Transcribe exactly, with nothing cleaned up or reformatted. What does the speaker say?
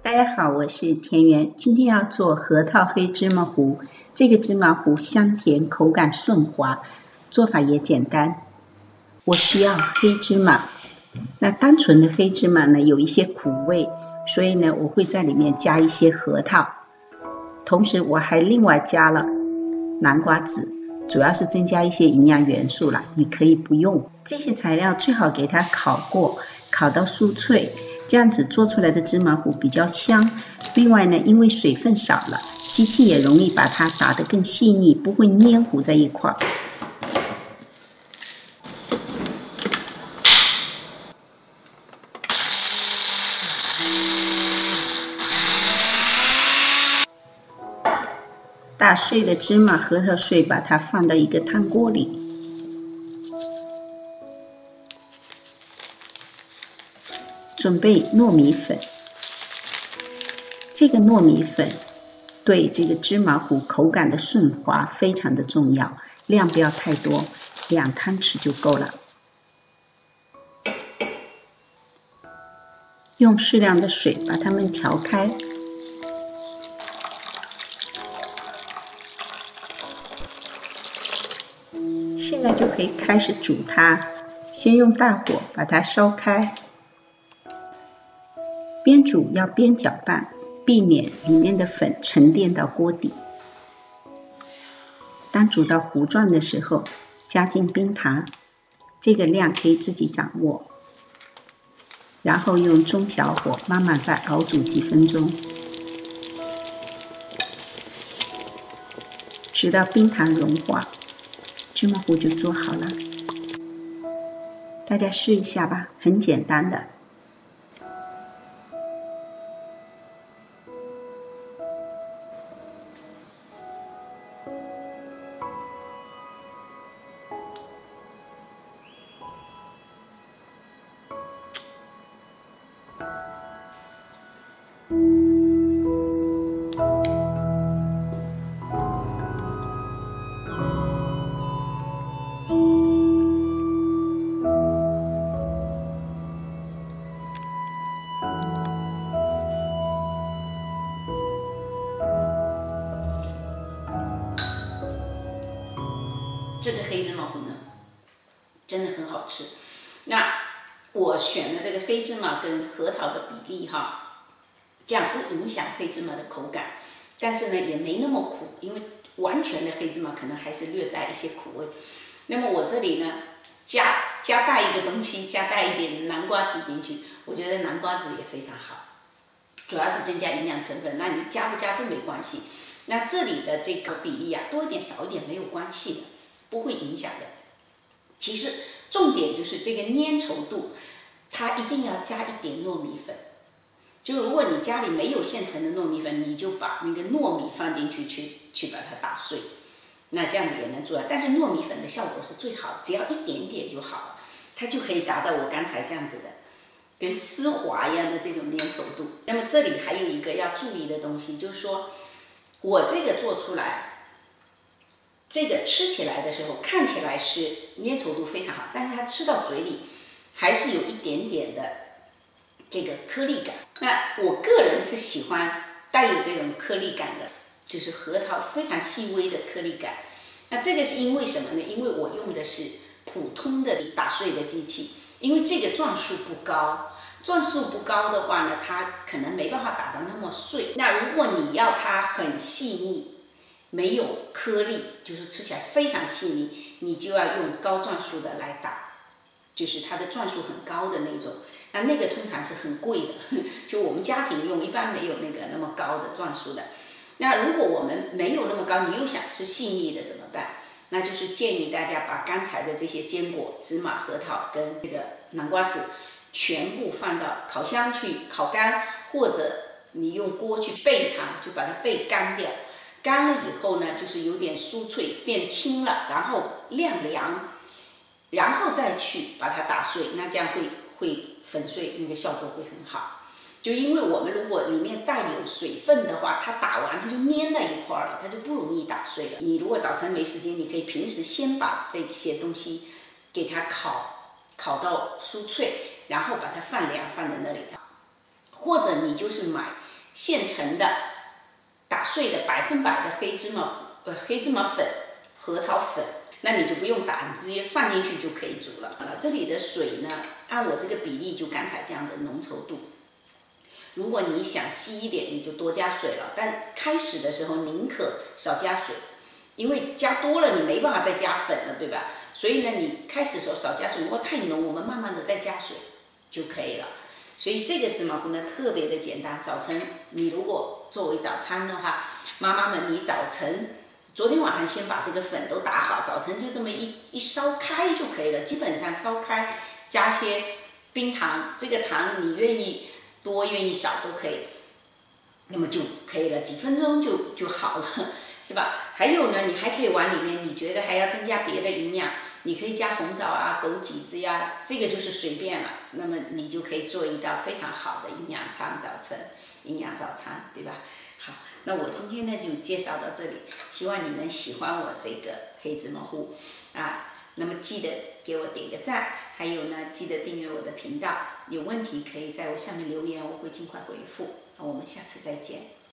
大家好，我是田园，今天要做核桃黑芝麻糊。这个芝麻糊香甜，口感顺滑，做法也简单。我需要黑芝麻，那单纯的黑芝麻呢有一些苦味，所以呢我会在里面加一些核桃，同时我还另外加了南瓜籽，主要是增加一些营养元素啦，你可以不用。这些材料最好给它烤过，烤到酥脆，这样子做出来的芝麻糊比较香。另外呢，因为水分少了，机器也容易把它打得更细腻，不会黏糊在一块儿。打碎的芝麻、核桃碎，把它放到一个汤锅里。准备糯米粉，这个糯米粉对这个芝麻糊口感的顺滑非常的重要，量不要太多，两汤匙就够了。用适量的水把它们调开。现在就可以开始煮它，先用大火把它烧开。边煮要边搅拌，避免里面的粉沉淀到锅底。当煮到糊状的时候，加进冰糖，这个量可以自己掌握。然后用中小火慢慢再熬煮几分钟，直到冰糖融化，芝麻糊就做好了。大家试一下吧，很简单的。 这个黑芝麻糊呢，真的很好吃。那我选的这个黑芝麻跟核桃的比例哈，这样不影响黑芝麻的口感，但是呢也没那么苦，因为完全的黑芝麻可能还是略带一些苦味。那么我这里呢加加带一个东西，加带一点南瓜籽进去，我觉得南瓜籽也非常好，主要是增加营养成分，那你加不加都没关系。那这里的这个比例啊，多一点少一点没有关系的，不会影响的。其实重点就是这个粘稠度，它一定要加一点糯米粉。就如果你家里没有现成的糯米粉，你就把那个糯米放进去，去去把它打碎，那这样子也能做。但是糯米粉的效果是最好，只要一点点就好了，它就可以达到我刚才这样子的，跟丝滑一样的这种粘稠度。那么这里还有一个要注意的东西，就是说我这个做出来。这个吃起来的时候看起来是粘稠度非常好，但是它吃到嘴里还是有一点点的这个颗粒感。那我个人是喜欢带有这种颗粒感的，就是核桃非常细微的颗粒感。那这个是因为什么呢？因为我用的是普通的打碎的机器，因为这个转速不高，转速不高的话呢，它可能没办法打到那么碎。那如果你要它很细腻，没有颗粒，就是吃起来非常细腻，你就要用高转速的来打，就是它的转速很高的那种。那那个通常是很贵的，就我们家庭用一般没有那个那么高的转速的。那如果我们没有那么高，你又想吃细腻的怎么办？那就是建议大家把刚才的这些坚果，芝麻、核桃跟这个南瓜籽全部放到烤箱去烤干，或者你用锅去焙它，就把它焙干掉。干了以后呢，就是有点酥脆变轻了，然后晾凉，然后再去把它打碎，那这样会会粉碎，那个效果会很好。就因为我们如果里面带有水分的话，它打完它就粘在一块了，它就不容易打碎了。你如果早晨没时间，你可以平时先把这些东西给它烤烤到酥脆，然后把它放凉放在那里，或者你就是买现成的打碎的百分百的黑芝麻呃黑芝麻粉、核桃粉，那你就不用打，你直接放进去就可以煮了。呃，这里的水呢，按我这个比例就刚才这样的浓稠度。如果你想稀一点，你就多加水了。但开始的时候宁可少加水，因为加多了你没办法再加粉了，对吧？所以呢，你开始的时候少加水，如果太浓，我们慢慢的再加水就可以了。所以这个芝麻糊呢特别的简单，早晨你如果作为早餐的话，妈妈们你早晨昨天晚上先把这个粉都打好，早晨就这么一一烧开就可以了，基本上烧开加些冰糖，这个糖你愿意多愿意少都可以，那么就可以了，几分钟就就好了，是吧？还有呢，你还可以往里面，你觉得还要增加别的营养，你可以加红枣啊、枸杞子呀，这个就是随便了。那么你就可以做一道非常好的营养餐，早晨营养早餐，对吧？好，那我今天呢就介绍到这里，希望你们喜欢我这个黑芝麻糊啊。那么记得给我点个赞，还有呢，记得订阅我的频道。有问题可以在我下面留言，我会尽快回复。那我们下次再见。